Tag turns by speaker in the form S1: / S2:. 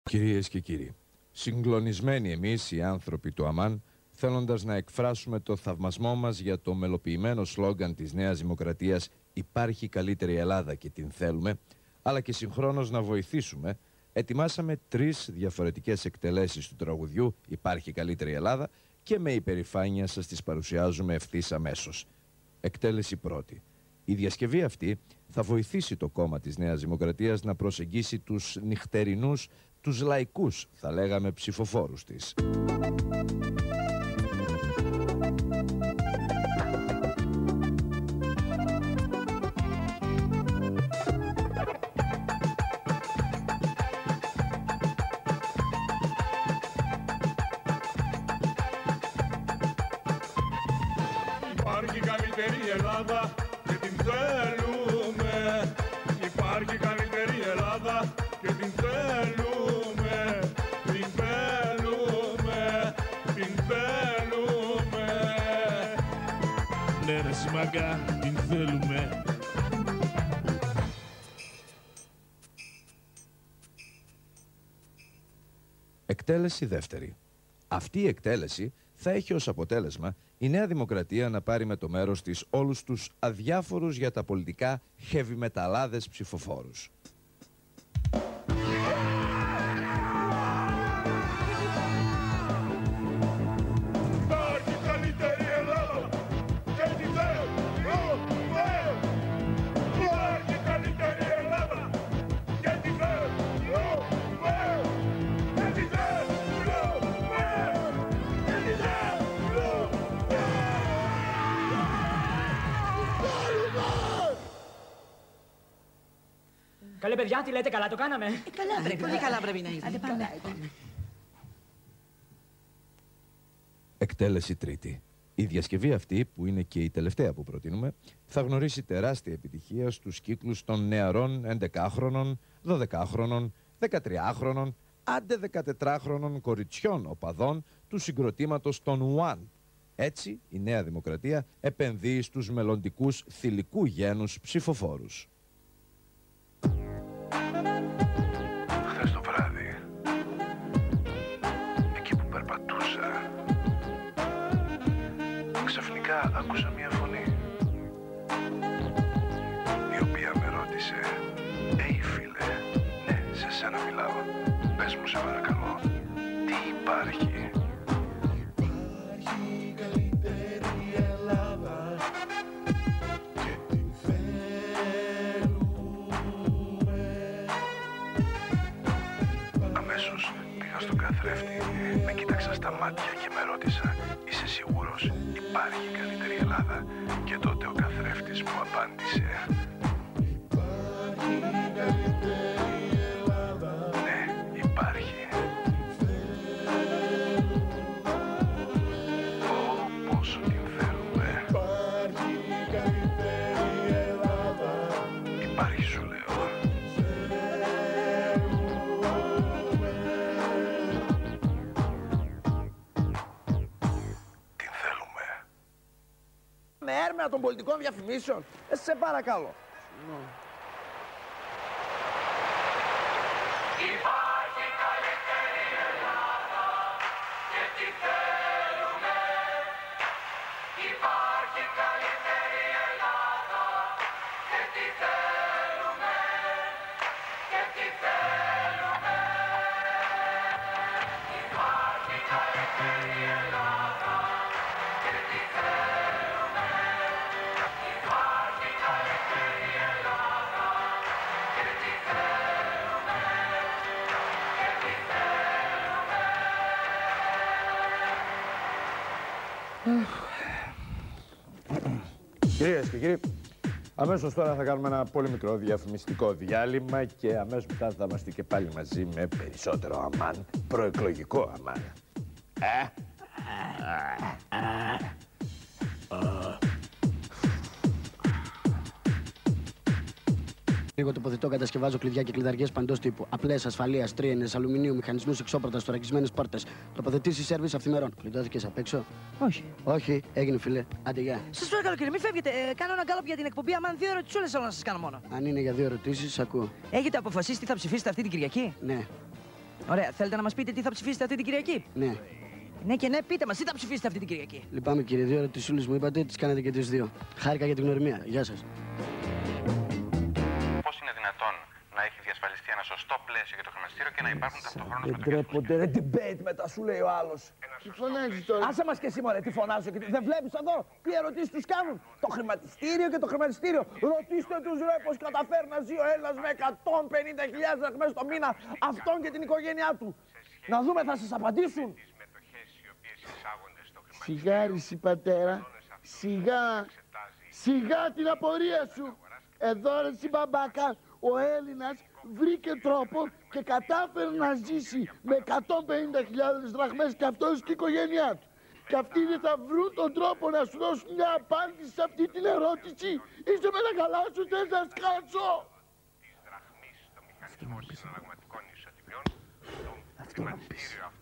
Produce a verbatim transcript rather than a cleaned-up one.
S1: Κυρίες και κύριοι, συγκλονισμένοι εμείς οι άνθρωποι του Αμάν, θέλοντας να εκφράσουμε το θαυμασμό μας για το μελοποιημένο σλόγγαν της Νέας Δημοκρατίας «Υπάρχει καλύτερη Ελλάδα και την θέλουμε», αλλά και συγχρόνως να βοηθήσουμε, ετοιμάσαμε τρεις διαφορετικές εκτελέσεις του τραγουδιού «Υπάρχει καλύτερη Ελλάδα» και με υπερηφάνεια σας τις παρουσιάζουμε ευθύς αμέσως. Εκτέλεση πρώτη. Η διασκευή αυτή θα βοηθήσει το κόμμα της Νέας Δημοκρατίας να προσεγγίσει τους νυχτερινούς, τους λαϊκούς, θα λέγαμε, ψηφοφόρους της.
S2: Υπάρχει καλύτερη Ελλάδα και την θέλουμε. Υπάρχει καλύτερη Ελλάδα και την θέλουμε. Την θέλουμε, την θέλουμε.
S3: Ναι ρε σημαγκά, την θέλουμε.
S1: Εκτέλεση δεύτερη. Αυτή η εκτέλεση θα έχει ως αποτέλεσμα η Νέα Δημοκρατία να πάρει με το μέρος της όλους τους αδιάφορους για τα πολιτικά χεβιμεταλάδες ψηφοφόρους.
S2: Υπάρχει καλύτερη Ελλάδα και την θέλουμε. Υπάρχει καλύτερη Ελλάδα και την θέλουμε. Και την θέλουμε. Και την θέλουμε.
S4: Καλέ παιδιά, τι λέτε, καλά το κάναμε.
S5: Ε, καλά πρέπει, πολύ καλά πρέπει να είναι.
S4: Άντε πάμε.
S1: Εκτέλεση τρίτη. Η διασκευή αυτή, που είναι και η τελευταία που προτείνουμε, θα γνωρίσει τεράστια επιτυχία στους κύκλους των νεαρών έντεκάχρονων, δωδεκάχρονων, δεκατριάχρονων, άντε δεκατετράχρονων κοριτσιών οπαδών του συγκροτήματος των One. Έτσι, η Νέα Δημοκρατία επενδύει στους μελλοντικούς θηλυκού γένους ψηφοφόρους.
S6: Χθες το βράδυ, εκεί που περπατούσα, ξαφνικά άκουσα μια φωνή, η οποία με ρώτησε «Ει φίλε, ναι, σε σένα μιλάω, πες μου σε παρακαλώ, τι υπάρχει?»
S2: Υπάρχει καλύτερη Ελλάδα και την θέλουμε.
S6: Αμέσως πήγα στον καθρέφτη, με κοίταξα στα μάτια και με ρώτησα «Είσαι σίγουρος, υπάρχει καλύτερη Ελλάδα?» Και τότε ο καθρέφτης μου απάντησε
S2: Υπάρχει καλύτερη Ελλάδα.
S6: «Ναι, υπάρχει». Ω, πόσο την θέλουμε.
S2: Υπάρχει καλύτερη Ελλάδα.
S6: Υπάρχει, σου λέω. Την θέλουμε.
S7: Με έρμενα των πολιτικών διαφημίσεων. Ε, σε παρακαλώ.
S2: Υπάρχει καλύτερη Ελλάδα και τη θέλουμε. Υπάρχει καλύτερη Ελλάδα και τη θέλουμε. Και τη θέλουμε. Υπάρχει καλύτερη Ελλάδα και τη θέλουμε. Υπάρχει καλύτερη Ελλάδα και τη θέλουμε. Και τη
S1: Κυρίες και κύριοι, αμέσως τώρα θα κάνουμε ένα πολύ μικρό διαφημιστικό διάλειμμα και αμέσως μετά θα είμαστε και πάλι μαζί με περισσότερο αμάν, προεκλογικό αμάν. Ε?
S8: Εγώ τοποθετώ, κατασκευάζω κλειδιά και κλειδαριές παντός τύπου. Απλές, ασφαλείας, τρίενες, αλουμινίου, μηχανισμούς εξώπρωτα, στορακισμένες πόρτες. Τοποθετήσεις σέρβις αυθημερών. Κλειδώθηκες απ' έξω?
S5: Όχι.
S8: Όχι, έγινε φιλέ. Άντε, γεια.
S5: Σας παρακαλώ κύριε, μην φεύγετε. Ε, κάνω ένα γκάλωπ για την εκπομπή. Αμάν δύο ερωτησούλες θέλω να σας κάνω μόνο.
S8: Αν είναι για δύο ερωτήσεις, ακούω.
S5: Έχετε αποφασίσει τι θα ψηφίσετε αυτή την Κυριακή?
S8: Ναι.
S5: Ωραία, θέλετε να μας πείτε τι θα ψηφίσετε αυτή την Κυριακή?
S8: Ναι.
S5: Ναι και ναι, πείτε μας, τι θα ψηφίσετε αυτή την Κυριακή?
S8: Λυπάμαι κύριε, δύο ερωτησούλες μου είπατε, τις κάνετε και τις δύο. Χάρηκα για την γνωριμία. Γεια σας.
S9: Πώς είναι δυνατόν να έχει διασφαλιστεί ένα σωστό πλαίσιο για το χρηματιστήριο και να υπάρχουν ταυτοχρόνως
S7: Δεν τρέπονται, ρε debate μετά σου λέει ο άλλος.
S10: Τι φωνάζεις τώρα?
S7: Άσε μας και εσύ μωρέ, τι φωνάζω και τι... Δεν βλέπεις εδώ τι ερωτήσεις τους κάνουν? Το χρηματιστήριο και το χρηματιστήριο. Ρωτήστε τους ρε πως καταφέρει να ζει ο Έλληνας με εκατόν πενήντα χιλιάδες δραχμές το μήνα, αυτόν και την οικογένειά του. Να δούμε, θα σας απαντήσουν.
S10: Σιγά ρε εσύ πατέρα, σιγά, σιγά την απορία σου. Εδώ ρε εσύ μπαμπάκα, ο Έλληνας βρήκε τρόπο και κατάφερε να ζήσει με εκατόν πενήντα χιλιάδες δραχμές και αυτός και η οικογένειά του. Και αυτοί δεν θα βρουν τον τρόπο να σου δώσουν μια απάντηση σε αυτή την ερώτηση. Είσαι με τα καλά σου, δεν θα σκάτσω.
S9: Αυτό να πεις.